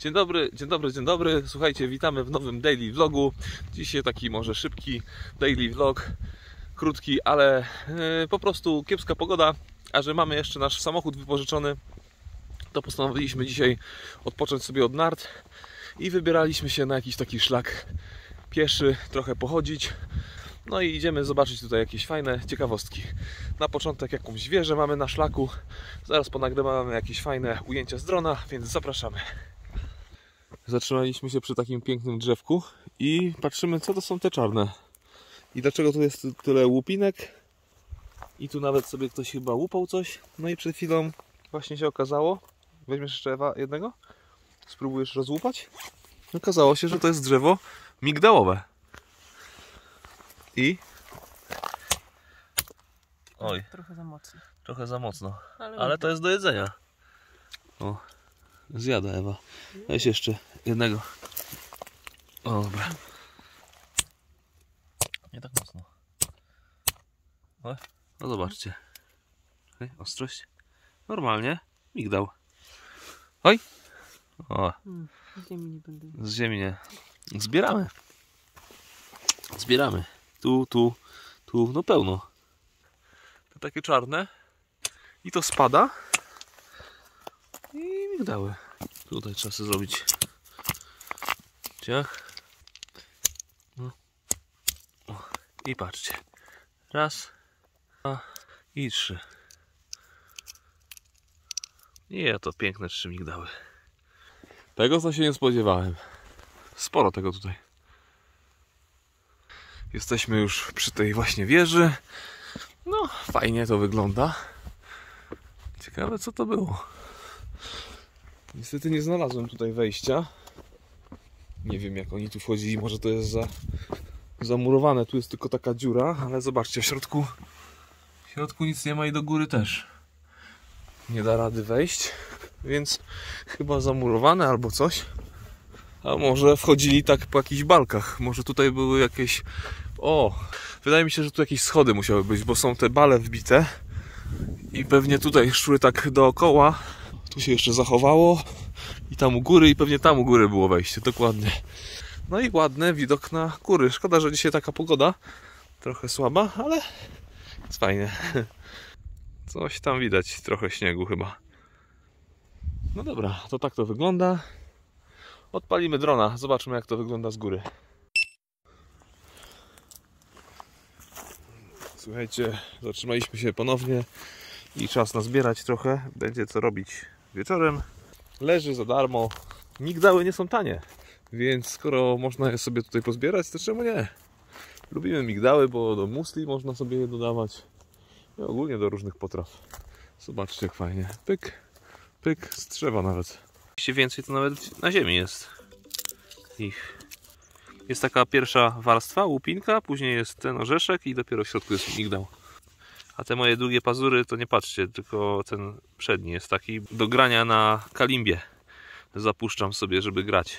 Dzień dobry, dzień dobry, dzień dobry. Słuchajcie, witamy w nowym daily vlogu. Dzisiaj taki może szybki daily vlog, krótki, ale po prostu kiepska pogoda, a że mamy jeszcze nasz samochód wypożyczony, to postanowiliśmy dzisiaj odpocząć sobie od nart i wybieraliśmy się na jakiś taki szlak pieszy, trochę pochodzić. No i idziemy zobaczyć tutaj jakieś fajne ciekawostki. Na początek jakąś wieżę mamy na szlaku. Zaraz ponagrywamy jakieś fajne ujęcia z drona, więc zapraszamy. Zatrzymaliśmy się przy takim pięknym drzewku i patrzymy, co to są te czarne. I dlaczego tu jest tyle łupinek. I tu nawet sobie ktoś chyba łupał coś. No i przed chwilą właśnie się okazało. Weźmiesz jeszcze, Ewa, jednego? Spróbujesz rozłupać? Okazało się, że to jest drzewo migdałowe. I? Oj. Trochę za mocno. Trochę za mocno. Ale to jest do jedzenia. O, zjada Ewa. Weź jeszcze jednego. O, dobra. Nie tak mocno. O, no zobaczcie. Ostrość. Normalnie. Migdał. Oj. O. Z ziemi nie będę. Z ziemi nie. Zbieramy. Zbieramy. Tu, no pełno. To takie czarne. I to spada. I migdały. Tutaj trzeba sobie zrobić ciach. No. O. I patrzcie. Raz, dwa i trzy. Nie, to piękne 3 migdały. Tego to się nie spodziewałem. Sporo tego tutaj. Jesteśmy już przy tej właśnie wieży. No, fajnie to wygląda. Ciekawe, co to było. Niestety nie znalazłem tutaj wejścia. Nie wiem, jak oni tu wchodzili. Może to jest zamurowane. Tu jest tylko taka dziura, ale zobaczcie, w środku nic nie ma i do góry też nie da rady wejść. Więc chyba zamurowane albo coś. A może wchodzili tak po jakichś balkach. Może tutaj były jakieś... O! Wydaje mi się, że tu jakieś schody musiały być, bo są te bale wbite. I pewnie tutaj szły tak dookoła. Tu się jeszcze zachowało. I tam u góry, i pewnie tam u góry było wejście, dokładnie. No i ładny widok na góry. Szkoda, że dzisiaj taka pogoda. Trochę słaba, ale jest fajnie. Coś tam widać, trochę śniegu chyba. No dobra, to tak to wygląda. Odpalimy drona, zobaczymy, jak to wygląda z góry. Słuchajcie, zatrzymaliśmy się ponownie i czas nazbierać trochę. Będzie co robić wieczorem. Leży za darmo. Migdały nie są tanie, więc skoro można je sobie tutaj pozbierać, to czemu nie? Lubimy migdały, bo do musli można sobie je dodawać. I ogólnie do różnych potraw. Zobaczcie, jak fajnie. Pyk, pyk, z drzewa nawet. Jeśli więcej, to nawet na ziemi jest ich. Jest taka pierwsza warstwa, łupinka, później jest ten orzeszek i dopiero w środku jest migdał. A te moje długie pazury to nie patrzcie, tylko ten przedni jest taki do grania na kalimbie. Zapuszczam sobie, żeby grać.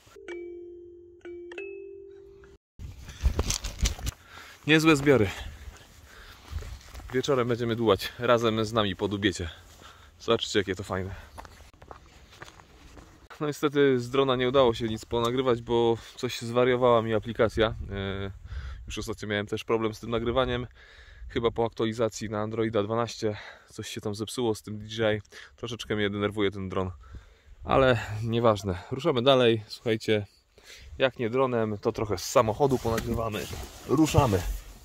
Niezłe zbiory. Wieczorem będziemy dłubać razem z nami po dubiecie. Zobaczcie, jakie to fajne. No niestety z drona nie udało się nic ponagrywać, bo coś zwariowała mi aplikacja. Już ostatnio miałem też problem z tym nagrywaniem. Chyba po aktualizacji na Androida 12 coś się tam zepsuło z tym DJI. Troszeczkę mnie denerwuje ten dron. Ale nieważne. Ruszamy dalej. Słuchajcie, jak nie dronem, to trochę z samochodu ponagrywamy. Ruszamy.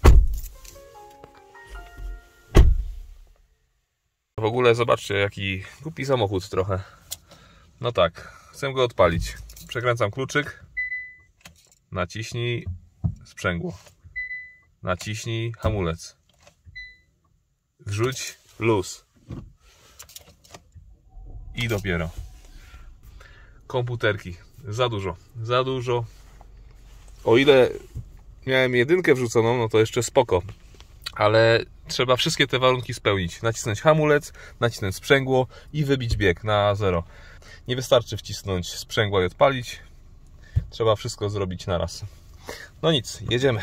W ogóle zobaczcie, jaki głupi samochód trochę. No tak, chcę go odpalić. Przekręcam kluczyk. Naciśnij sprzęgło. Naciśnij hamulec. Wrzuć luz. I dopiero. Komputerki. Za dużo. Za dużo. O ile miałem jedynkę wrzuconą, no to jeszcze spoko. Ale trzeba wszystkie te warunki spełnić. Nacisnąć hamulec, nacisnąć sprzęgło i wybić bieg na 0. Nie wystarczy wcisnąć sprzęgła i odpalić. Trzeba wszystko zrobić naraz. No nic, jedziemy.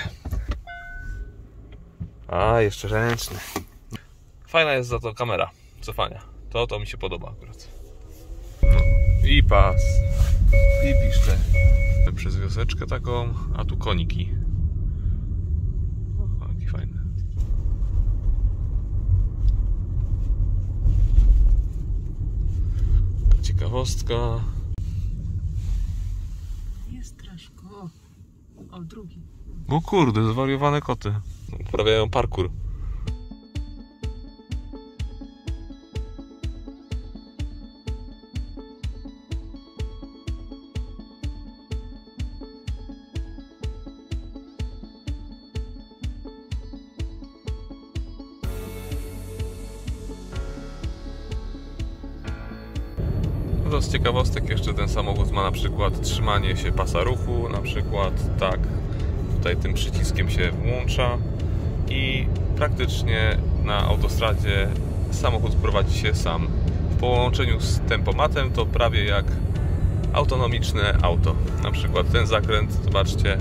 A, jeszcze ręczny. Fajna jest za to kamera cofania. To mi się podoba akurat. I pas. I piszcze. Przez wioseczkę taką, a tu koniki. O, jaki fajny. Ciekawostka. Jest straszko. O, drugi. O kurde, zwariowane koty. Uprawiają parkour. No z ciekawostek jeszcze ten samochód ma na przykład trzymanie się pasa ruchu, na przykład tak, tutaj tym przyciskiem się włącza i praktycznie na autostradzie samochód prowadzi się sam. W połączeniu z tempomatem to prawie jak autonomiczne auto. Na przykład ten zakręt, zobaczcie,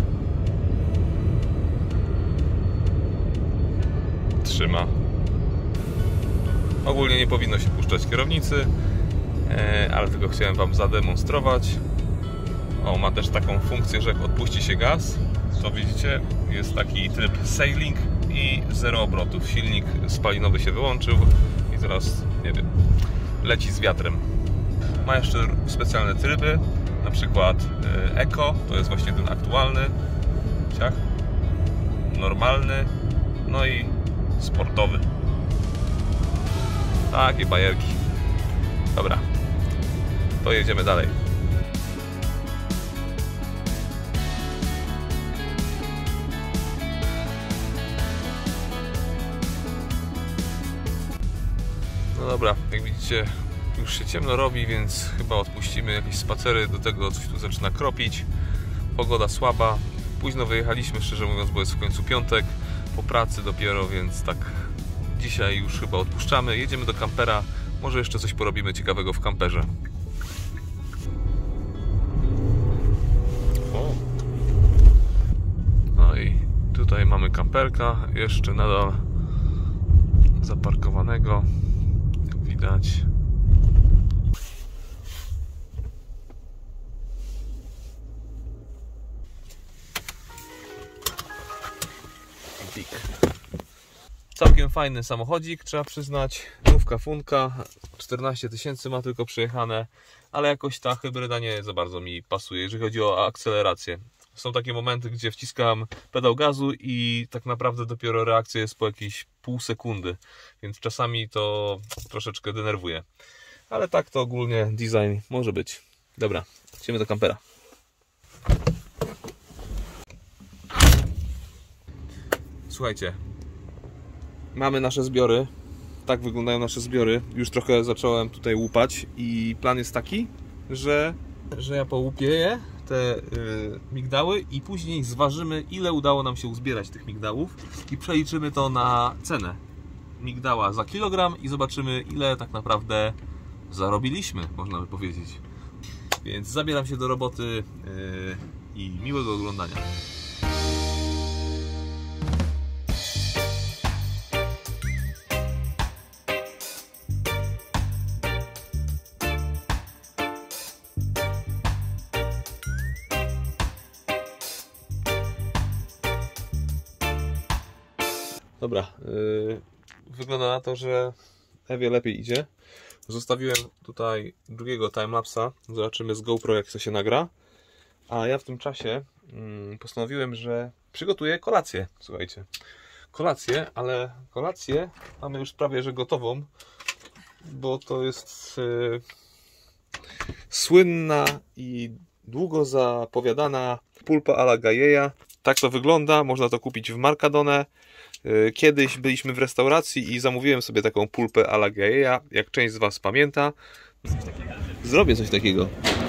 trzyma. Ogólnie nie powinno się puszczać kierownicy, ale tylko chciałem Wam zademonstrować. O, ma też taką funkcję, że jak odpuści się gaz, to widzicie, jest taki tryb sailing i 0 obrotów. Silnik spalinowy się wyłączył i teraz, nie wiem, leci z wiatrem. Ma jeszcze specjalne tryby, na przykład Eco, to jest właśnie ten aktualny, ciach, normalny, no i sportowy. Takie bajerki. Dobra, to jedziemy dalej. No dobra, jak widzicie, już się ciemno robi, więc chyba odpuścimy jakieś spacery. Do tego coś tu zaczyna kropić. Pogoda słaba. Późno wyjechaliśmy, szczerze mówiąc, bo jest w końcu piątek. Po pracy dopiero, więc tak dzisiaj już chyba odpuszczamy. Jedziemy do kampera. Może jeszcze coś porobimy ciekawego w kamperze. O. No i tutaj mamy kamperka. Jeszcze nadal zaparkowanego. Jak widać. Całkiem fajny samochodzik, trzeba przyznać. Nówka funka, 14 000 ma tylko przejechane, ale jakoś ta hybryda nie za bardzo mi pasuje, jeżeli chodzi o akcelerację. Są takie momenty, gdzie wciskam pedał gazu i tak naprawdę dopiero reakcja jest po jakieś pół sekundy, więc czasami to troszeczkę denerwuje. Ale tak to ogólnie design może być. Dobra, idziemy do kampera. Słuchajcie, mamy nasze zbiory. Tak wyglądają nasze zbiory. Już trochę zacząłem tutaj łupać i plan jest taki, że ja połupię je, te migdały, i później zważymy, ile udało nam się uzbierać tych migdałów i przeliczymy to na cenę migdała za kilogram i zobaczymy, ile tak naprawdę zarobiliśmy, można by powiedzieć. Więc zabieram się do roboty i miłego oglądania. Dobra, wygląda na to, że Ewie lepiej idzie. Zostawiłem tutaj drugiego timelapsa. Zobaczymy z GoPro, jak to się nagra. A ja w tym czasie postanowiłem, że przygotuję kolację. Słuchajcie, kolację, ale kolację mamy już prawie że gotową, bo to jest słynna i długo zapowiadana pulpa alla Galleja. Tak to wygląda, można to kupić w Mercadone. Kiedyś byliśmy w restauracji i zamówiłem sobie taką pulpę alla Galleja, jak część z Was pamięta. Zrobię coś takiego.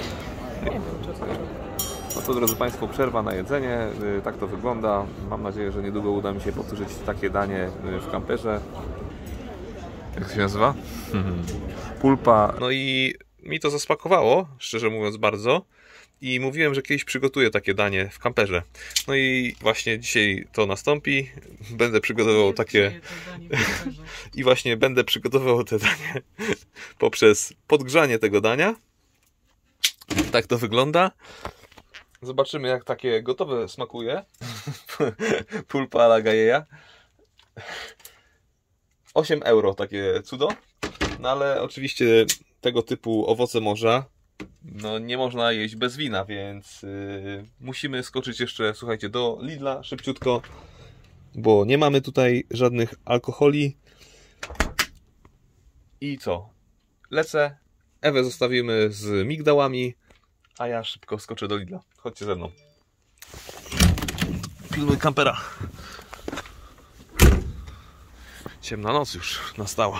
No to, drodzy Państwo, przerwa na jedzenie. Tak to wygląda. Mam nadzieję, że niedługo uda mi się powtórzyć takie danie w kamperze. Jak to się nazywa? Pulpa. No i mi to zasmakowało, szczerze mówiąc, bardzo. I mówiłem, że kiedyś przygotuję takie danie w kamperze. No i właśnie dzisiaj to nastąpi. Będę przygotowywał takie... I właśnie będę przygotowywał te danie poprzez podgrzanie tego dania. Tak to wygląda. Zobaczymy, jak takie gotowe smakuje. Pulpa à la Gajeja. 8 euro takie cudo. No ale oczywiście tego typu owoce morza no nie można jeść bez wina, więc musimy skoczyć jeszcze, słuchajcie, do Lidla szybciutko, bo nie mamy tutaj żadnych alkoholi. I co? Lecę, Ewę zostawimy z migdałami, a ja szybko skoczę do Lidla. Chodźcie ze mną. Pilnuj kampera. Ciemna noc już nastała.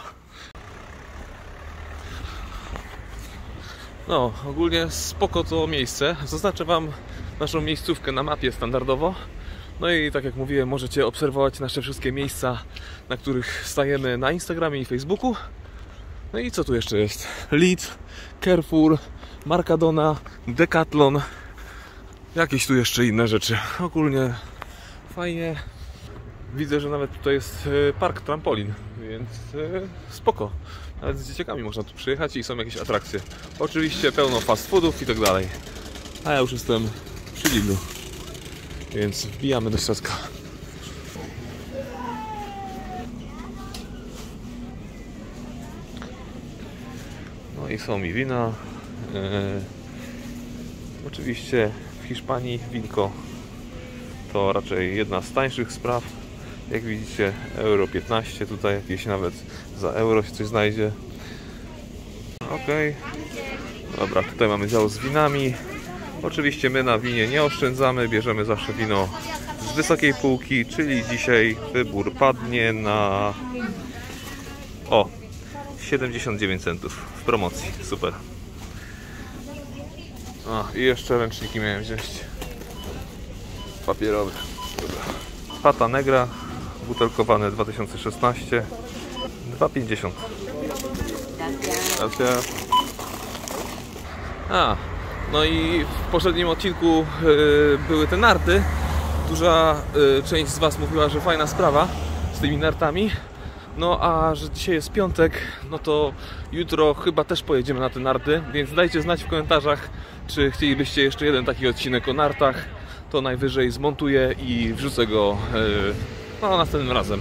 No, ogólnie spoko to miejsce. Zaznaczę Wam naszą miejscówkę na mapie standardowo. No i tak jak mówiłem, możecie obserwować nasze wszystkie miejsca, na których stajemy na Instagramie i Facebooku. No i co tu jeszcze jest? Lidl, Carrefour, Mercadona, Decathlon. Jakieś tu jeszcze inne rzeczy. Ogólnie fajnie. Widzę, że nawet tutaj jest park trampolin, więc spoko. Nawet z dzieciakami można tu przyjechać i są jakieś atrakcje. Oczywiście pełno fast foodów i tak dalej. A ja już jestem przy Lidlu, więc wbijamy do środka. No i są mi wina. Oczywiście w Hiszpanii winko to raczej jedna z tańszych spraw. Jak widzicie, euro 15, tutaj jakieś nawet za euro się coś znajdzie. Ok. Dobra, tutaj mamy dział z winami. Oczywiście my na winie nie oszczędzamy, bierzemy zawsze wino z wysokiej półki, czyli dzisiaj wybór padnie na 79 centów w promocji. Super. I jeszcze ręczniki miałem wziąć. Papierowe. Dobra. Pata Negra, butelkowane 2016, 2,50. Gracias. No i w poprzednim odcinku były te narty. Duża część z Was mówiła, że fajna sprawa z tymi nartami. No a że dzisiaj jest piątek, no to jutro chyba też pojedziemy na te narty, więc dajcie znać w komentarzach, czy chcielibyście jeszcze jeden taki odcinek o nartach. To najwyżej zmontuję i wrzucę go no, następnym razem.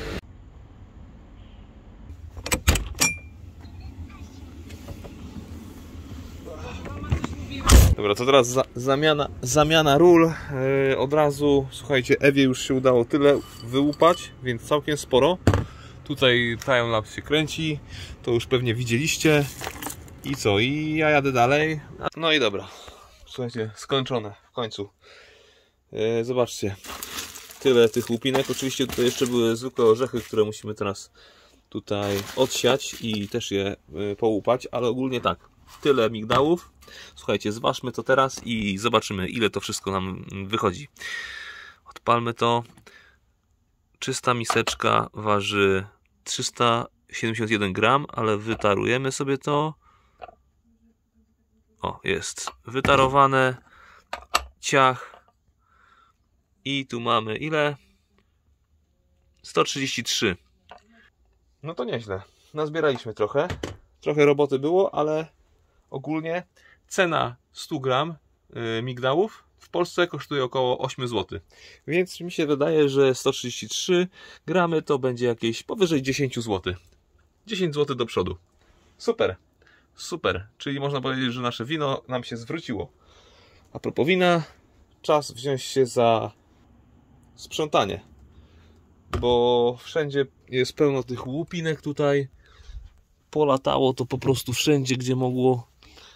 Dobra, to teraz zamiana ról. Od razu, słuchajcie, Ewie już się udało tyle wyłupać, więc całkiem sporo. Tutaj timelapse się kręci, to już pewnie widzieliście. I co? I ja jadę dalej. No i dobra, słuchajcie, skończone w końcu. Zobaczcie, tyle tych łupinek. Oczywiście tutaj jeszcze były zwykłe orzechy, które musimy teraz tutaj odsiać i też je połupać, ale ogólnie tak, tyle migdałów. Słuchajcie, zważmy to teraz i zobaczymy, ile to wszystko nam wychodzi. Odpalmy to. Czysta miseczka waży 371 gram, ale wytarujemy sobie to. Jest wytarowane. Ciach. I tu mamy ile? 133. No to nieźle. Nazbieraliśmy trochę. Trochę roboty było, ale ogólnie cena 100 gram migdałów w Polsce kosztuje około 8 zł. Więc mi się wydaje, że 133 gramy to będzie jakieś powyżej 10 zł. 10 zł do przodu. Super. Super. Czyli można powiedzieć, że nasze wino nam się zwróciło. A propos wina, czas wziąć się za sprzątanie. Bo wszędzie jest pełno tych łupinek tutaj. Polatało to po prostu wszędzie, gdzie mogło.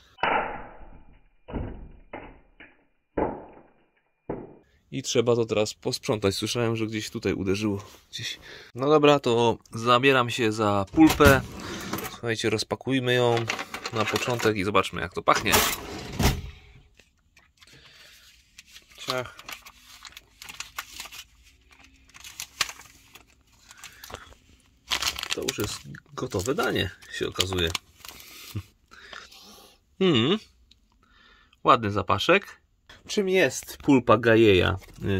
I trzeba to teraz posprzątać. Słyszałem, że gdzieś tutaj uderzyło. Gdzieś. No dobra, to zabieram się za pulpę. Słuchajcie, rozpakujmy ją na początek i zobaczmy, jak to pachnie. Ciach. To już jest gotowe danie, się okazuje. Ładny zapaszek. Czym jest pulpa Gajeja?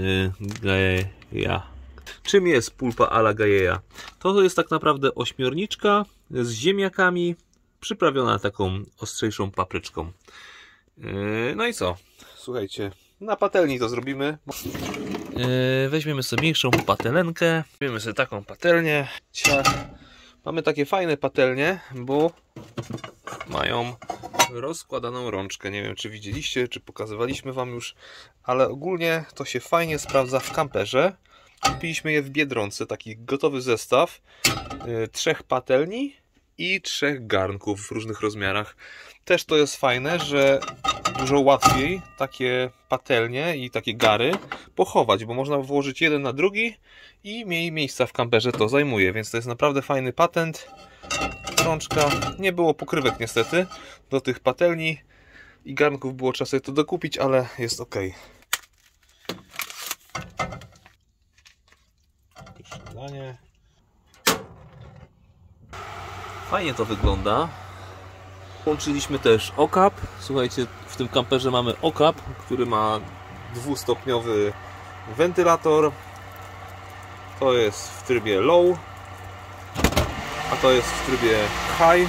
Czym jest pulpa à la Gajeja? To jest tak naprawdę ośmiorniczka z ziemniakami, przyprawiona taką ostrzejszą papryczką. No i co? Słuchajcie, na patelni to zrobimy. Weźmiemy sobie mniejszą patelenkę. Weźmiemy sobie taką patelnię. Ciach. Mamy takie fajne patelnie, bo mają rozkładaną rączkę. Nie wiem, czy widzieliście, czy pokazywaliśmy wam już, ale ogólnie to się fajnie sprawdza w kamperze. Kupiliśmy je w Biedronce, taki gotowy zestaw 3 patelni i 3 garnków w różnych rozmiarach. Też to jest fajne, że dużo łatwiej takie patelnie i takie gary pochować, bo można włożyć jeden na drugi i mniej miejsca w kamperze to zajmuje, więc to jest naprawdę fajny patent. Rączka, nie było pokrywek niestety do tych patelni i garnków, było trzeba sobie to dokupić, ale jest ok. Fajnie to wygląda. Włączyliśmy też okap. Słuchajcie, w tym kamperze mamy okap, który ma 2-stopniowy wentylator. To jest w trybie low, a to jest w trybie high.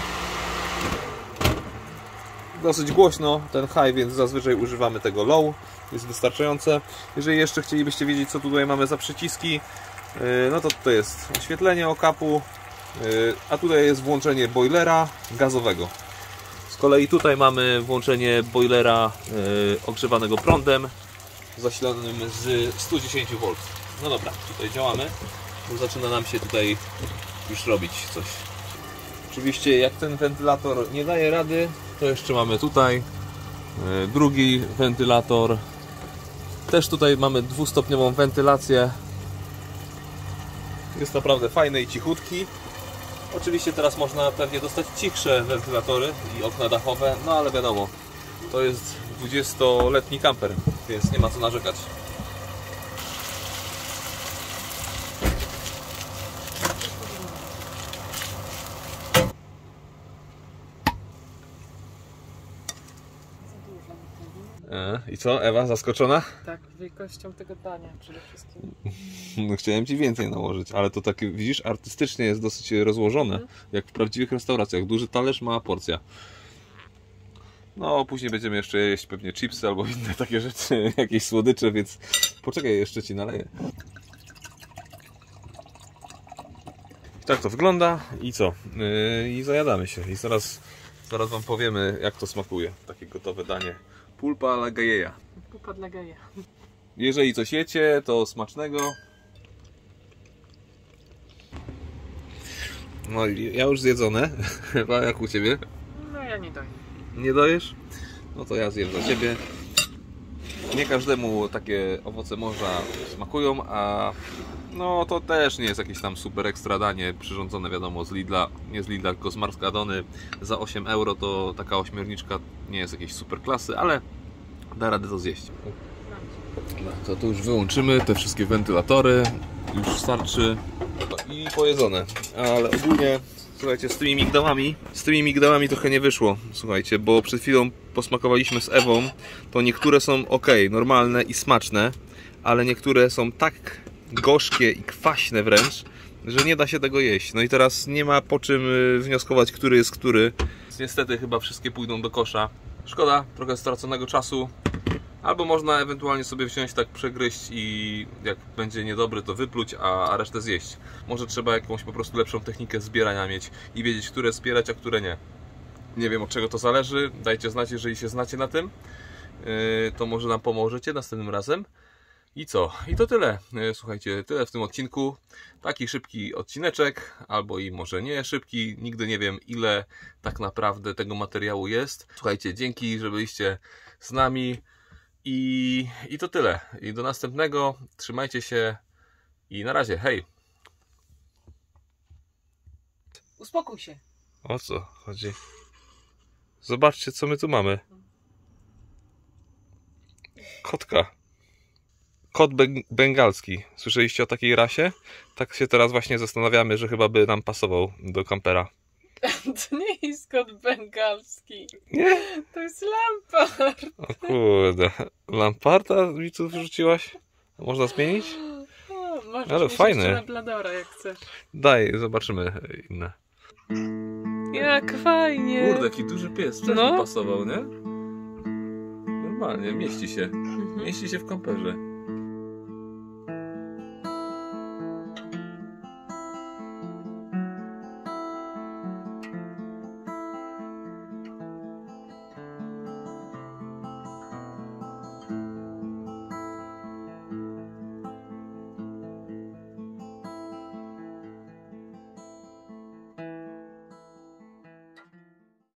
Dosyć głośno ten high, więc zazwyczaj używamy tego low. Jest wystarczające. Jeżeli jeszcze chcielibyście wiedzieć, co tutaj mamy za przyciski, no to tutaj jest oświetlenie okapu, a tutaj jest włączenie boilera gazowego. Z kolei tutaj mamy włączenie boilera ogrzewanego prądem zasilanym z 110 V. No dobra, tutaj działamy, bo zaczyna nam się tutaj już robić coś. Oczywiście jak ten wentylator nie daje rady, to jeszcze mamy tutaj drugi wentylator. Też tutaj mamy 2-stopniową wentylację. Jest naprawdę fajny i cichutki. Oczywiście teraz można pewnie dostać cichsze wentylatory i okna dachowe, no ale wiadomo, to jest 20-letni kamper, więc nie ma co narzekać. I co, Ewa, zaskoczona? Tak, wielkością tego dania przede wszystkim. No, chciałem Ci więcej nałożyć, ale to tak, widzisz, artystycznie jest dosyć rozłożone, jak w prawdziwych restauracjach. Duży talerz, mała porcja. No, później będziemy jeszcze jeść pewnie chipsy albo inne takie rzeczy, jakieś słodycze, więc poczekaj, jeszcze Ci naleję. Tak to wygląda i co? I zajadamy się i zaraz Wam powiemy, jak to smakuje. Takie gotowe danie. Pulpa alla galleja. Pupa dla geja. Jeżeli coś jecie, to smacznego. No ja już zjedzone. Chyba jak u Ciebie? No ja nie daję. Nie dojesz? No to ja zjem za Ciebie. Nie każdemu takie owoce morza smakują, a no to też nie jest jakieś tam super ekstra danie przyrządzone, wiadomo, z Lidla, nie z Lidla, tylko z Marskadony. Za 8 euro to taka ośmiorniczka nie jest jakiejś super klasy, ale da radę to zjeść. To tu już wyłączymy te wszystkie wentylatory, już starczy i pojedzone, ale ogólnie słuchajcie, z tymi migdałami trochę nie wyszło, słuchajcie, bo przed chwilą posmakowaliśmy z Ewą, to niektóre są ok, normalne i smaczne, ale niektóre są tak gorzkie i kwaśne wręcz, że nie da się tego jeść. No i teraz nie ma po czym wnioskować, który jest który. Niestety chyba wszystkie pójdą do kosza. Szkoda trochę straconego czasu. Albo można ewentualnie sobie wziąć, tak przegryźć i jak będzie niedobry, to wypluć, a resztę zjeść. Może trzeba jakąś po prostu lepszą technikę zbierania mieć i wiedzieć, które zbierać, a które nie. Nie wiem, od czego to zależy. Dajcie znać, jeżeli się znacie na tym. To może nam pomożecie następnym razem. I co? I to tyle. Słuchajcie, tyle w tym odcinku. Taki szybki odcineczek, albo i może nie szybki. Nigdy nie wiem, ile tak naprawdę tego materiału jest. Słuchajcie, dzięki, że byliście z nami. I to tyle. I do następnego. Trzymajcie się i na razie. Hej! Uspokój się. O co chodzi? Zobaczcie, co my tu mamy. Kotka. Kot bengalski. Słyszeliście o takiej rasie? Tak się teraz właśnie zastanawiamy, że chyba by nam pasował do kampera. To nie jest kot bengalski. Nie? To jest lampart. O kurde. Lamparta mi tu wrzuciłaś? Można zmienić? O, możesz ale mieć fajny. jeszcze Labradora, jak chcesz. Daj, zobaczymy inne. Jak fajnie. Kurde, jaki duży pies. Też No. by pasował, nie? normalnie, mieści się. Mieści się w kamperze.